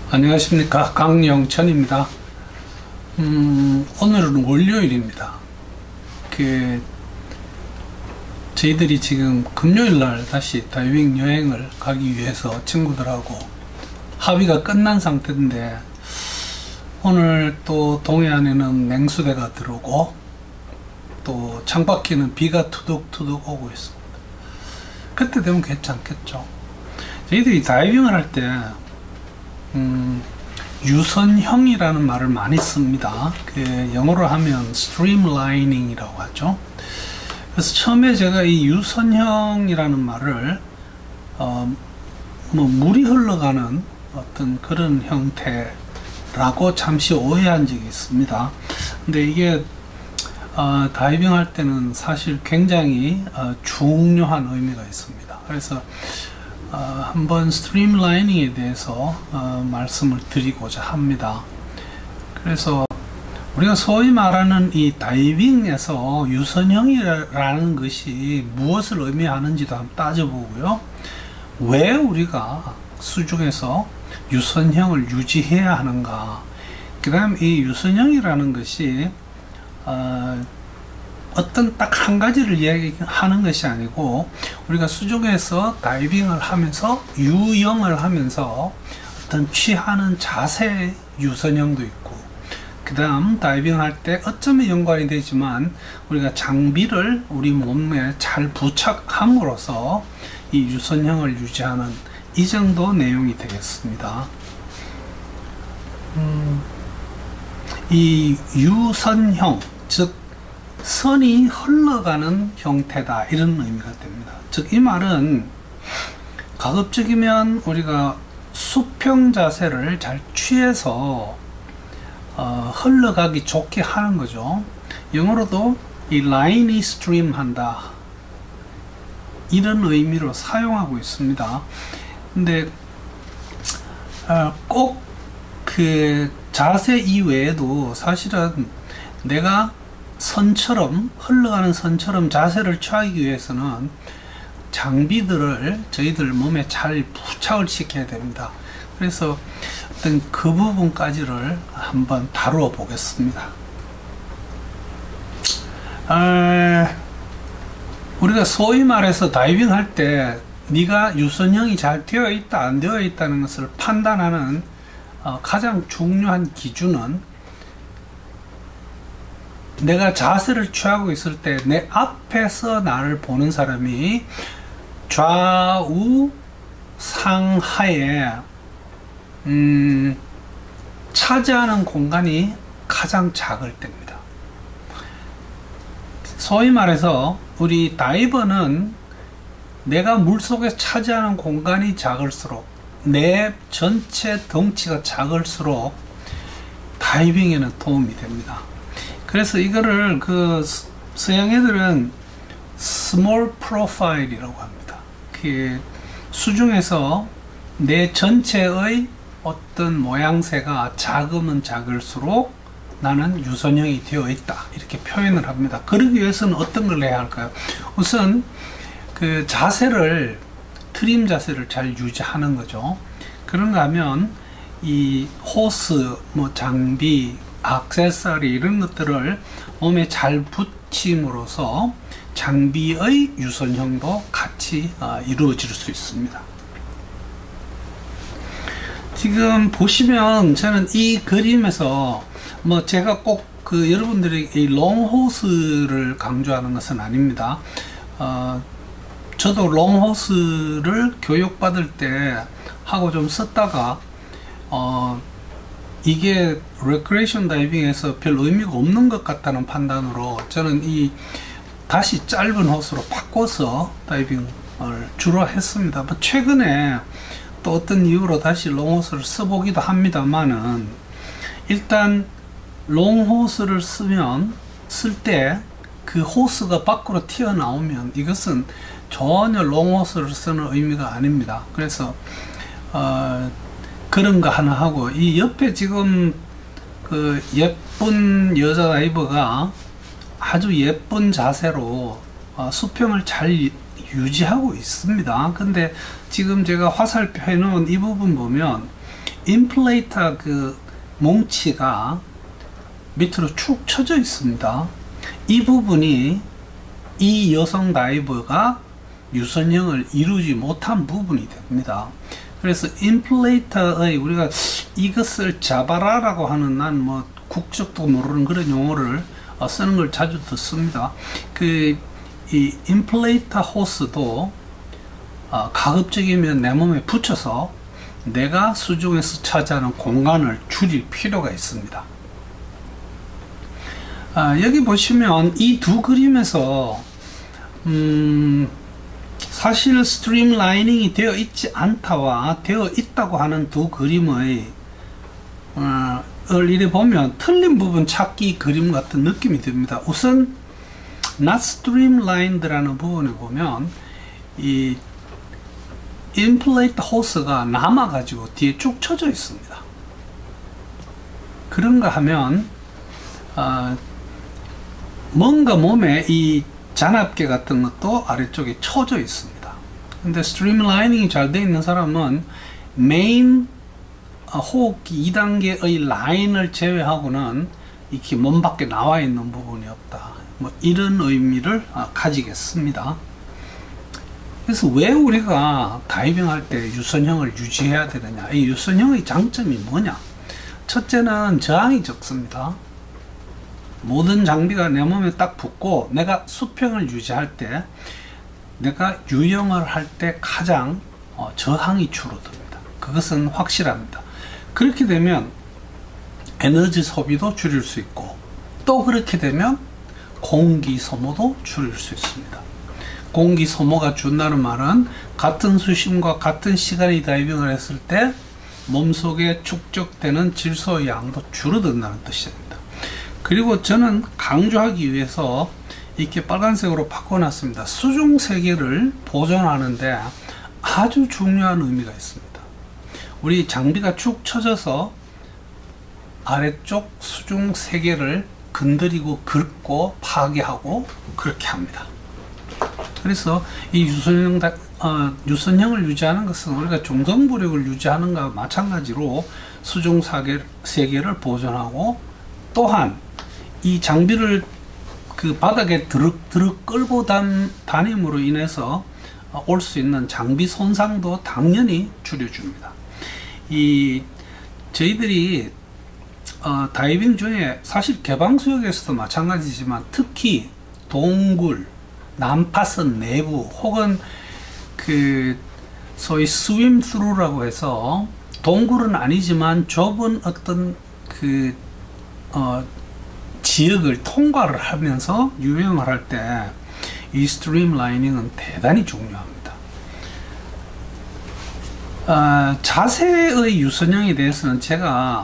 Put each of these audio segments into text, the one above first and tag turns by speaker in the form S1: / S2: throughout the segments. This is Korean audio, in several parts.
S1: 안녕하십니까, 강영천입니다. 오늘은 월요일입니다. 저희들이 지금 금요일날 다시 다이빙 여행을 가기 위해서 친구들하고 합의가 끝난 상태인데, 오늘 또 동해안에는 냉수대가 들어오고 또 창밖에는 비가 투둑투둑 오고 있습니다. 그때 되면 괜찮겠죠. 저희들이 다이빙을 할 때 유선형이라는 말을 많이 씁니다. 영어로 하면 streamlining이라고 하죠. 그래서 처음에 제가 이 유선형이라는 말을 물이 흘러가는 어떤 그런 형태라고 잠시 오해한 적이 있습니다. 근데 이게 다이빙 할 때는 사실 굉장히 중요한 의미가 있습니다. 그래서 한번 스트림라이닝에 대해서 말씀을 드리고자 합니다. 그래서 우리가 소위 말하는 이 다이빙에서 유선형이라는 것이 무엇을 의미하는지도 한번 따져보고요. 왜 우리가 수중에서 유선형을 유지해야 하는가, 그 다음 이 유선형이라는 것이 어떤 딱 한 가지를 이야기하는 것이 아니고, 우리가 수중에서 다이빙을 하면서 유영을 하면서 어떤 취하는 자세의 유선형도 있고, 그 다음 다이빙 할 때 어쩌면 연관이 되지만 우리가 장비를 우리 몸에 잘 부착함으로써 이 유선형을 유지하는 이 정도 내용이 되겠습니다. 이 유선형, 즉 선이 흘러가는 형태다, 이런 의미가 됩니다. 즉 이 말은 가급적이면 우리가 수평 자세를 잘 취해서 흘러가기 좋게 하는 거죠. 영어로도 이 라인이 스트림 한다, 이런 의미로 사용하고 있습니다. 근데 꼭 그 자세 이외에도 사실은 내가 선처럼, 흘러가는 선처럼 자세를 취하기 위해서는 장비들을 저희들 몸에 잘 부착을 시켜야 됩니다. 그래서 어떤 그 부분까지를 한번 다루어 보겠습니다. 우리가 소위 말해서 다이빙 할 때 네가 유선형이 잘 되어 있다 안 되어 있다는 것을 판단하는 가장 중요한 기준은, 내가 자세를 취하고 있을 때 내 앞에서 나를 보는 사람이 좌우 상하에 차지하는 공간이 가장 작을 때입니다. 소위 말해서 우리 다이버는 내가 물속에 차지하는 공간이 작을수록, 내 전체 덩치가 작을수록 다이빙에는 도움이 됩니다. 그래서 이거를 서양 애들은 small profile이라고 합니다. 수중에서 내 전체의 어떤 모양새가 작으면 작을수록 나는 유선형이 되어 있다, 이렇게 표현을 합니다. 그러기 위해서는 어떤 걸 해야 할까요? 우선 그 자세를, 트림 자세를 잘 유지하는 거죠. 그런가 하면 이 호스, 장비, 액세서리 이런 것들을 몸에 잘 붙임으로써 장비의 유선형도 같이 이루어질 수 있습니다. 지금 보시면 저는 이 그림에서 제가 꼭 여러분들이 이 롱호스를 강조하는 것은 아닙니다. 저도 롱호스를 교육받을 때 하고 좀 썼다가 이게 레크레이션 다이빙에서 별 의미가 없는 것 같다는 판단으로 저는 다시 짧은 호스로 바꿔서 다이빙을 주로 했습니다. 최근에 또 어떤 이유로 다시 롱호스를 써보기도 합니다만은, 일단 롱호스를 쓸 때 그 호스가 밖으로 튀어나오면 이것은 전혀 롱호스를 쓰는 의미가 아닙니다. 그래서 그런 거 하나 하고, 이 옆에 지금 그 예쁜 여자 다이버가 아주 예쁜 자세로 수평을 잘 유지하고 있습니다. 근데 지금 제가 화살표 해놓은 이 부분 보면 인플레이터 그 뭉치가 밑으로 축 처져 있습니다. 이 부분이 이 여성 다이버가 유선형을 이루지 못한 부분이 됩니다. 그래서 인플레이터의 우리가 이것을 잡아라라고 하는 난 뭐 국적도 모르는 그런 용어를 쓰는 걸 자주 듣습니다. 이 인플레이터 호스도 가급적이면 내 몸에 붙여서 내가 수중에서 차지하는 공간을 줄일 필요가 있습니다. 여기 보시면 이 두 그림에서 사실 스트림라이닝이 되어 있지 않다와 되어 있다고 하는 두 그림의 이래 보면 틀린 부분 찾기 그림 같은 느낌이 듭니다. 우선 not streamlined라는 부분에 보면 이 인플레이터 호스가 남아 가지고 뒤에 쭉 쳐져 있습니다. 그런가 하면 뭔가 몸에 이 잔압계 같은 것도 아래쪽에 쳐져 있습니다. 근데 스트림라이닝이 잘 되어 있는 사람은 메인 호흡기 2단계의 라인을 제외하고는 이렇게 몸 밖에 나와 있는 부분이 없다. 뭐 이런 의미를 가지겠습니다. 그래서 왜 우리가 다이빙 할 때 유선형을 유지해야 되느냐? 이 유선형의 장점이 뭐냐? 첫째는 저항이 적습니다. 모든 장비가 내 몸에 딱 붙고 내가 수평을 유지할 때, 내가 유영을 할 때 가장 저항이 줄어듭니다. 그것은 확실합니다. 그렇게 되면 에너지 소비도 줄일 수 있고, 또 그렇게 되면 공기 소모도 줄일 수 있습니다. 공기 소모가 준다는 말은 같은 수심과 같은 시간이 다이빙을 했을 때 몸속에 축적되는 질소의 양도 줄어든다는 뜻입니다. 그리고 저는 강조하기 위해서 이렇게 빨간색으로 바꿔놨습니다. 수중 세계를 보존하는데 아주 중요한 의미가 있습니다. 우리 장비가 축 처져서 아래쪽 수중 세계를 건드리고 긁고 파괴하고 그렇게 합니다. 그래서 이 유선형을 유지하는 것은 우리가 중성부력을 유지하는 것과 마찬가지로 수중 세계를 보존하고, 또한 이 장비를 그 바닥에 드륵 끌고 다님으로 인해서 올 수 있는 장비 손상도 당연히 줄여줍니다. 저희들이 다이빙 중에 사실 개방수역에서도 마찬가지지만 특히 동굴, 난파선 내부 혹은 소위 스윙스루라고 해서 동굴은 아니지만 좁은 어떤 지역을 통과를 하면서 유영을 할 때 이 스트림라이닝은 대단히 중요합니다. 자세의 유선형에 대해서는 제가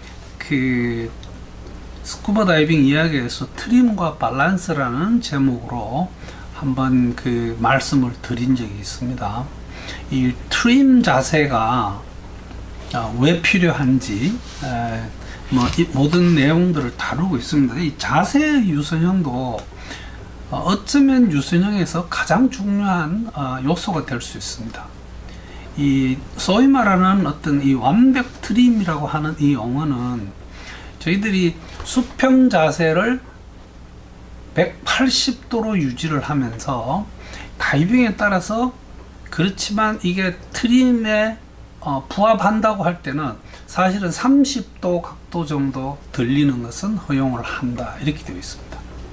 S1: 스쿠버 다이빙 이야기에서 트림과 밸런스라는 제목으로 한번 말씀을 드린 적이 있습니다. 이 트림 자세가 왜 필요한지 이 모든 내용들을 다루고 있습니다. 이 자세 유선형도 어쩌면 유선형에서 가장 중요한 요소가 될 수 있습니다. 소위 말하는 어떤 이 완벽 트림이라고 하는 이 용어는 저희들이 수평 자세를 180도로 유지를 하면서 다이빙에 따라서, 그렇지만 이게 트림에 부합한다고 할 때는 사실은 30도 각도 정도 들리는 것은 허용을 한다, 이렇게 되어 있습니다.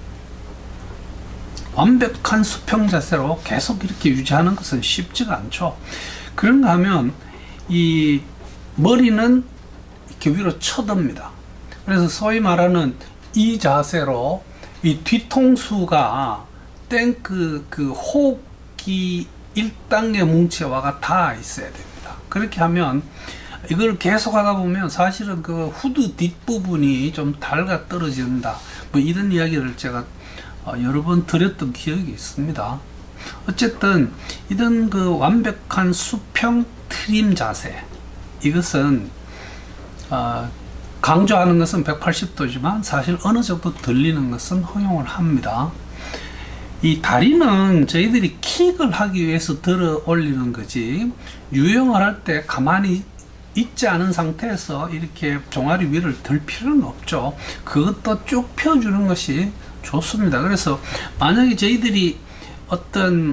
S1: 완벽한 수평 자세로 계속 이렇게 유지하는 것은 쉽지가 않죠. 그런가 하면 이 머리는 이렇게 위로 쳐듭니다. 그래서 소위 말하는 이 자세로 이 뒤통수가 탱크 호흡기 1단계 뭉치와가 닿아 있어야 됩니다. 그렇게 하면 이걸 계속 하다 보면 사실은 후드 뒷부분이 좀 닳아 떨어진다, 뭐 이런 이야기를 제가 여러 번 드렸던 기억이 있습니다. 어쨌든 이런 완벽한 수평 트림 자세, 이것은 강조하는 것은 180도지만 사실 어느 정도 들리는 것은 허용을 합니다. 이 다리는 저희들이 킥을 하기 위해서 들어 올리는 거지, 유영을 할 때 가만히 있지 않은 상태에서 이렇게 종아리 위를 들 필요는 없죠. 그것도 쭉 펴주는 것이 좋습니다. 그래서 만약에 저희들이 어떤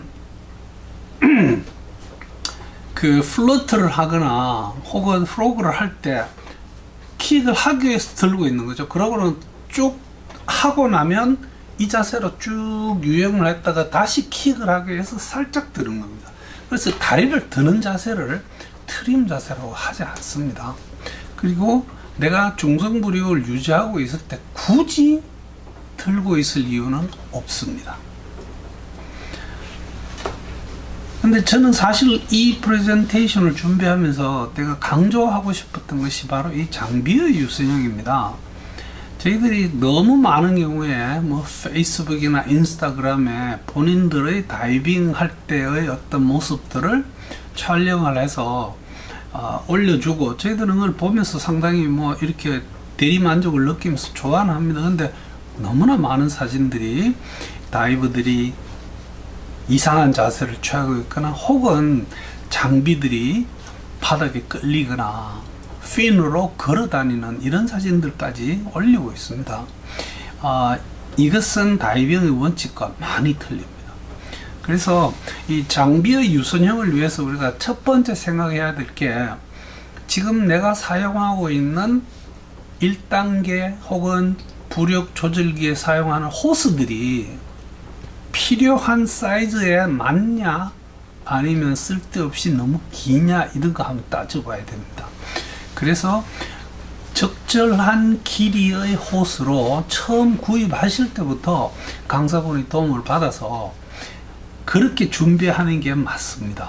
S1: 그 플러트를 하거나 혹은 프로그를 할 때 킥을 하기 위해서 들고 있는 거죠. 그러고는 쭉 하고 나면 이 자세로 쭉 유형을 했다가 다시 킥을 하기 위해서 살짝 드는 겁니다. 그래서 다리를 드는 자세를 트림 자세라고 하지 않습니다. 그리고 내가 중성부력을 유지하고 있을 때 굳이 들고 있을 이유는 없습니다. 근데 저는 사실 이 프레젠테이션을 준비하면서 내가 강조하고 싶었던 것이 바로 이 장비의 유선형입니다. 저희들이 너무 많은 경우에 뭐 페이스북이나 인스타그램에 본인들의 다이빙 할 때의 어떤 모습들을 촬영을 해서 올려주고 저희들은 그걸 보면서 상당히 뭐 이렇게 대리만족을 느끼면서 좋아는 합니다. 근데 너무나 많은 사진들이 다이버들이 이상한 자세를 취하고 있거나 혹은 장비들이 바닥에 끌리거나 핀으로 걸어 다니는 이런 사진들까지 올리고 있습니다. 이것은 다이빙의 원칙과 많이 틀립니다. 그래서 이 장비의 유선형을 위해서 우리가 첫 번째 생각해야 될 게 지금 내가 사용하고 있는 1단계 혹은 부력 조절기에 사용하는 호스들이 필요한 사이즈에 맞냐 아니면 쓸데없이 너무 기냐 이런 거 한번 따져봐야 됩니다. 그래서 적절한 길이의 호스로 처음 구입하실 때부터 강사분의 도움을 받아서 그렇게 준비하는 게 맞습니다.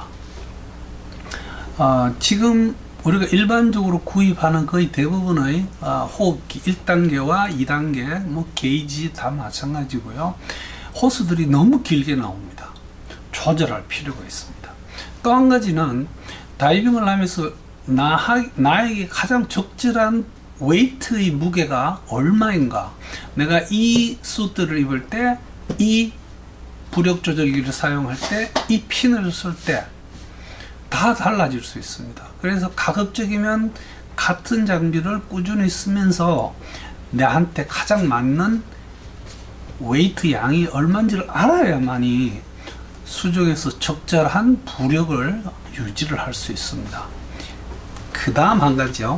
S1: 지금 우리가 일반적으로 구입하는 거의 대부분의 호흡기 1단계와 2단계 뭐 게이지 다 마찬가지고요. 호스들이 너무 길게 나옵니다. 조절할 필요가 있습니다. 또 한 가지는 다이빙을 하면서 나에게 가장 적절한 웨이트의 무게가 얼마인가, 내가 이 수트를 입을 때, 이 부력 조절기를 사용할 때, 이 핀을 쓸 때 다 달라질 수 있습니다. 그래서 가급적이면 같은 장비를 꾸준히 쓰면서 내한테 가장 맞는 웨이트 양이 얼마인지를 알아야만이 수족에서 적절한 부력을 유지를 할 수 있습니다. 그 다음 한 가지요.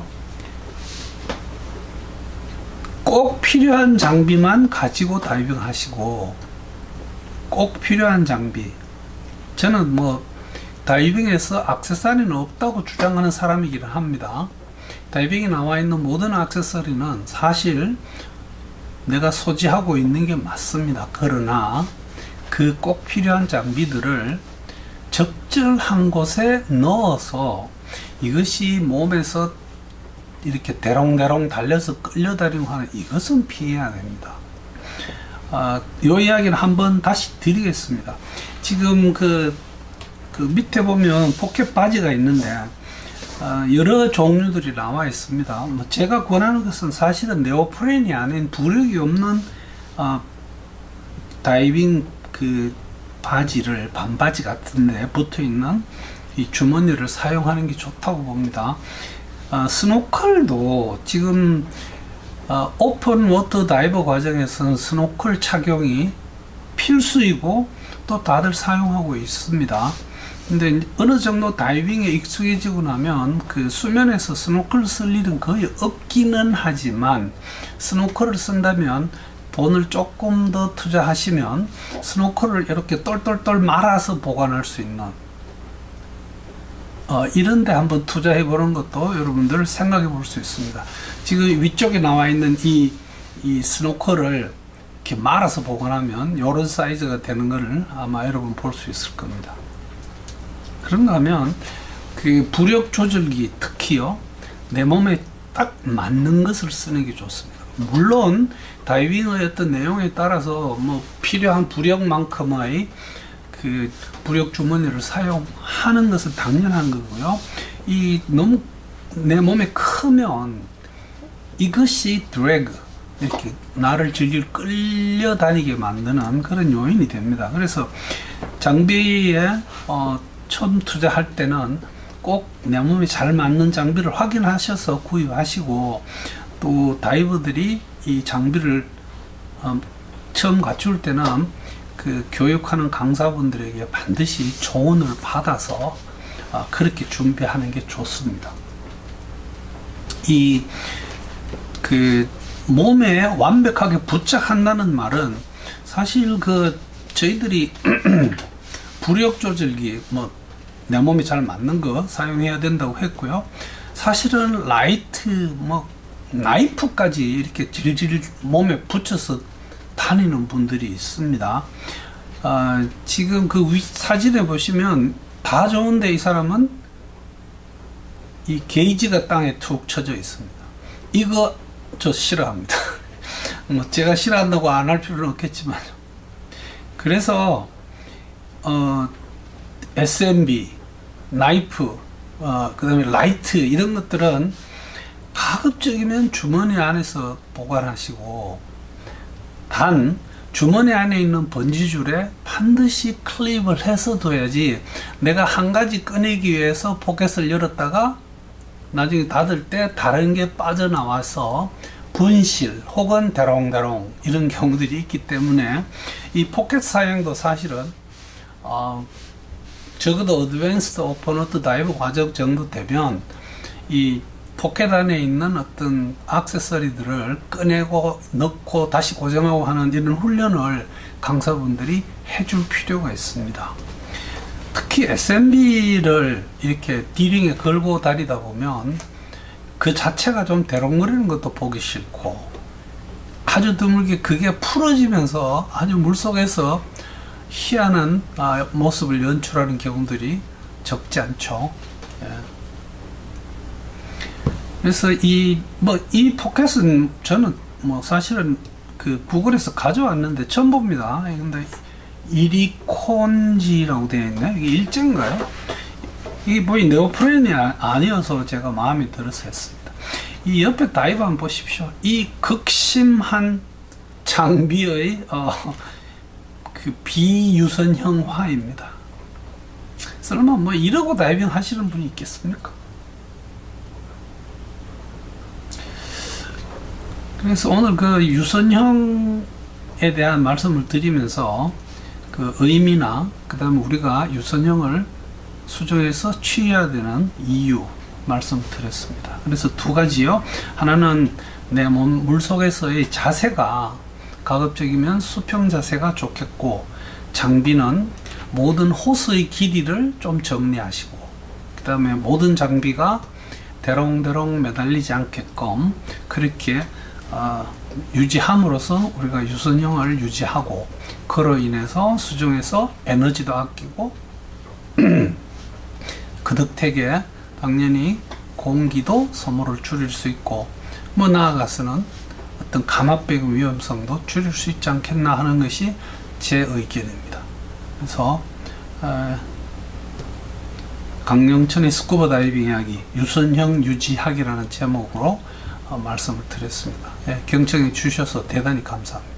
S1: 꼭 필요한 장비만 가지고 다이빙 하시고, 꼭 필요한 장비. 저는 뭐 다이빙에서 액세서리는 없다고 주장하는 사람이기는 합니다. 다이빙에 나와 있는 모든 액세서리는 사실 내가 소지하고 있는 게 맞습니다. 그러나 그 꼭 필요한 장비들을 적절한 곳에 넣어서 이것이 몸에서 이렇게 대롱대롱 달려서 끌려다니고 하는 이것은 피해야 됩니다. 이 이야기는 한번 다시 드리겠습니다. 지금 그 밑에 보면 포켓 바지가 있는데 여러 종류들이 나와 있습니다. 제가 권하는 것은 사실은 네오프렌이 아닌 부력이 없는 다이빙 그 바지를 반바지 같은데 붙어 있는 이 주머니를 사용하는 게 좋다고 봅니다. 스노클도 지금 오픈 워터 다이버 과정에서는 스노클 착용이 필수이고 또 다들 사용하고 있습니다. 근데 어느 정도 다이빙에 익숙해지고 나면 그 수면에서 스노클을 쓸 일은 거의 없기는 하지만, 스노클을 쓴다면 돈을 조금 더 투자하시면 스노클을 이렇게 똘똘똘 말아서 보관할 수 있는 이런 데 한번 투자해 보는 것도 여러분들 생각해 볼 수 있습니다. 지금 위쪽에 나와 있는 이 스노클을 이렇게 말아서 보관하면 이런 사이즈가 되는 것을 아마 여러분 볼 수 있을 겁니다. 그런가 하면 그 부력 조절기, 특히요 내 몸에 딱 맞는 것을 쓰는 게 좋습니다. 물론 다이빙의 어떤 내용에 따라서 뭐 필요한 부력만큼의 그 부력 주머니를 사용하는 것은 당연한 거고요. 이 너무 내 몸에 크면 이것이 드래그, 이렇게 나를 질질 끌려다니게 만드는 그런 요인이 됩니다. 그래서 장비에 처음 투자할 때는 꼭 내 몸에 잘 맞는 장비를 확인하셔서 구입하시고, 또 다이버들이 이 장비를 처음 갖출 때는 그 교육하는 강사분들에게 반드시 조언을 받아서 그렇게 준비하는 게 좋습니다. 이 그 몸에 완벽하게 부착한다는 말은 사실 그 저희들이 부력 조절기 뭐 내 몸에 잘 맞는 거 사용해야 된다고 했고요. 사실은 라이트 뭐 나이프까지 이렇게 질질 몸에 붙여서 다니는 분들이 있습니다. 지금 그 사진에 보시면 다 좋은데 이 사람은 이 게이지가 땅에 툭 쳐져 있습니다. 이거 저 싫어합니다. 뭐 제가 싫어한다고 안 할 필요는 없겠지만, 그래서 SMB, 나이프, 그 다음에 라이트 이런 것들은 가급적이면 주머니 안에서 보관하시고, 단 주머니 안에 있는 번지줄에 반드시 클립을 해서 둬야지, 내가 한 가지 꺼내기 위해서 포켓을 열었다가 나중에 닫을 때 다른 게 빠져나와서 분실 혹은 대롱대롱 이런 경우들이 있기 때문에 이 포켓 사용도 사실은 적어도 어드밴스드 오픈워터 다이브 과정 정도 되면 이 포켓 안에 있는 어떤 액세서리들을 꺼내고 넣고 다시 고정하고 하는 이런 훈련을 강사분들이 해줄 필요가 있습니다. 특히 SMB를 이렇게 디링에 걸고 다니다 보면 그 자체가 좀 대롱거리는 것도 보기 싫고, 아주 드물게 그게 풀어지면서 아주 물속에서 희한한 모습을 연출하는 경우들이 적지 않죠. 예. 그래서 이 포켓은 저는 뭐 사실은 그 구글에서 가져왔는데 처음 봅니다. 근데 이리콘지라고 되어 있네. 이게 일제인가요? 이게 뭐 네오프렌이 아니어서 제가 마음에 들어서 했습니다. 이 옆에 다이브 한번 보십시오. 이 극심한 장비의 그 비유선형화입니다. 설마 뭐 이러고 다이빙 하시는 분이 있겠습니까? 그래서 오늘 그 유선형에 대한 말씀을 드리면서 그 의미나 그 다음에 우리가 유선형을 수조에서 취해야 되는 이유 말씀드렸습니다. 그래서 두 가지요. 하나는 내 몸 물속에서의 자세가 가급적이면 수평 자세가 좋겠고, 장비는 모든 호스의 길이를 좀 정리하시고, 그 다음에 모든 장비가 대롱대롱 매달리지 않게끔 그렇게 유지함으로써 우리가 유선형을 유지하고, 그로 인해서 수중에서 에너지도 아끼고 그득되게 당연히 공기도 소모를 줄일 수 있고, 뭐 나아가서는 어떤 감압배기 위험성도 줄일 수 있지 않겠나 하는 것이 제 의견입니다. 그래서 강영천의 스쿠버 다이빙 이야기, 유선형 유지하기라는 제목으로 말씀을 드렸습니다. 경청해 주셔서 대단히 감사합니다.